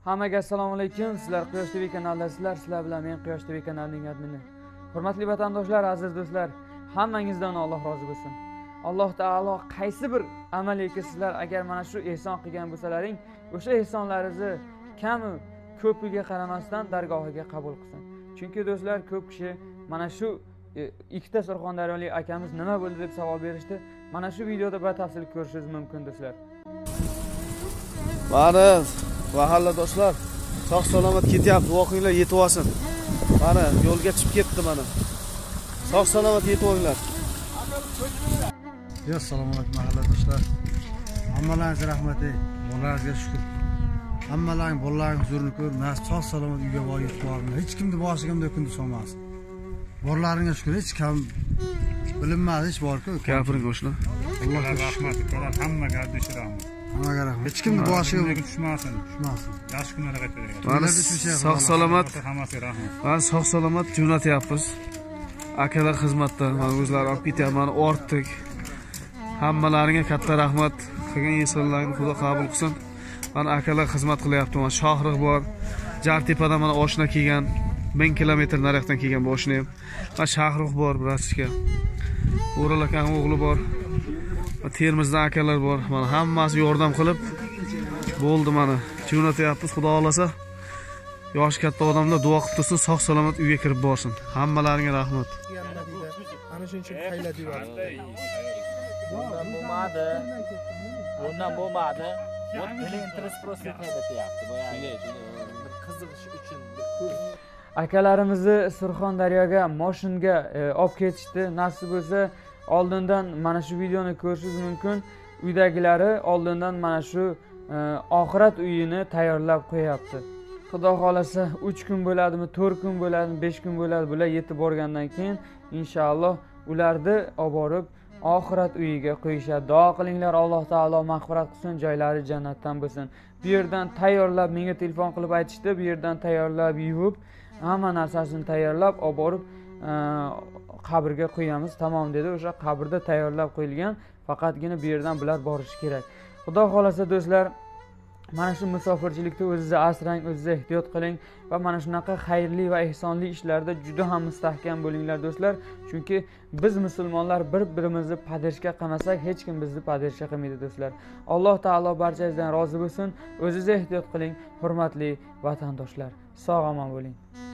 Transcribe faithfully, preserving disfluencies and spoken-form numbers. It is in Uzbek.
Hammaga assalomu alaykum. Sizlar Quyosh T V kanaldasizlar. Sizlar bilan men Quyosh T V kanalining admini. Hurmatli vatandoshlar, aziz do'stlar, hammangizdan Alloh rozi bo'lsin. Alloh taolo qaysi bir amaliyatga sizlar agar mana shu ehson qilgan bo'lsalaring, o'sha ehsonlaringizni kami ko'piga qaramasdan dargohiga qabul qilsin. Chunki do'stlar, ko'p kishi mana shu ikkita surxondaryolik akamiz nima bo'ldi deb savol berishdi. Mana shu videoda batafsil ko'rishingiz mumkin do'stlar. Mana mahalladoshlar sog' salomat ketyapti, voqinglar yetib olsin. Mana yo'lga chiqib ketdi mana. Sog' salomat yetib olinglar. Yo, assalomu alaykum mahalladoshlar. Hammalaringizga rahmat ey. Bolalarga shukr. Hammalaring bolalaring huzurini ko'r, mas sog' salomat uyga borib yetib olinglar. Hech kimni boshiga bunday kunni solmasin. Borlaringga shukr, hech kim bilinmadi, hech bor-ku. Gapiring qo'shlar. Allohga rahmat, ko'rar hammaga addish rahmat. Hammaga rahmat. Hech kimni boshiga tushmasin, tushmasin. Yaxshi kunlarga qaytaveradi. Mana sog' salomat, hammasiga rahmat. mana sog' salomat jo'natyapmiz. Akalar xizmatda, mana o'zlari olib ketyapman, ortdik. Hammalaringga katta rahmat. Qilgan insonlarni Xudo qabul qilsin. Mana akalar xizmat qilyapti. Mana Shohruh bor. Jartepadan mana oshna kelgan, ming kilometr nariyoqdan kelgan bu oshna ham. Mana Shohruh bor, brachka. O'ral akaning o'g'li bor. Termizdan akalar bor. Mana hammasi yordam qilib bo'ldi mana. Jo'natyapmiz, Xudo xolasa. Yosh katta odamlar duo qilib tursin, sog' salomat uyga kirib borsin. Hammalaringga rahmat. Ana shuncha qayla deyapti. Bundan bo'lmadi. Bundan bo'lmadi. Bu interest просто deyapti. Boyagi qiziqish uchun Akalarimizni Surxondaryoga mashinga olib ketishdi. Nasib bo'lsa, oldindan mana shu videoni ko'rishingiz mumkin. Uydagilari oldindan mana shu oxirat uyini tayyorlab qo'yapti. Xudo xolasa uch kun bo'ladimi, to'rt kun bo'ladimi, besh kun bo'ladi, bular yetib borgandan keyin inshaalloh ularni olib borib oxirat uyiga qo'yishadi. Duo qilinglar, Alloh taolo mag'firat qilsin, joylari jannatdan bo'lsin. Bu yerdan tayyorlab menga telefon qilib aytishdi, bu yerdan tayyorlab yuvib, hamma narsasini tayyorlab olib borib qabrga qo'yamiz, tamom dedi. O'sha qabrda tayyorlab qo'yilgan, faqatgina bu yerdan bular borishi kerak. Xudo xolasa do'stlar, mana shu musofirchilikda o'zingizni asrang, o'zingizni ehtiyot qiling va mana shunaqa xayrli va ehsonli ishlarda juda ham mustahkam bo'linglar do'stlar. Chunki biz musulmonlar bir-birimizni padrishga qilmasak, hech kim bizni padrishga qilmaydi do'stlar. Alloh taolo barchangizdan rozi bo'lsin. O'zingizni ehtiyot qiling, hurmatli vatandoshlar. Sog' omon bo'ling.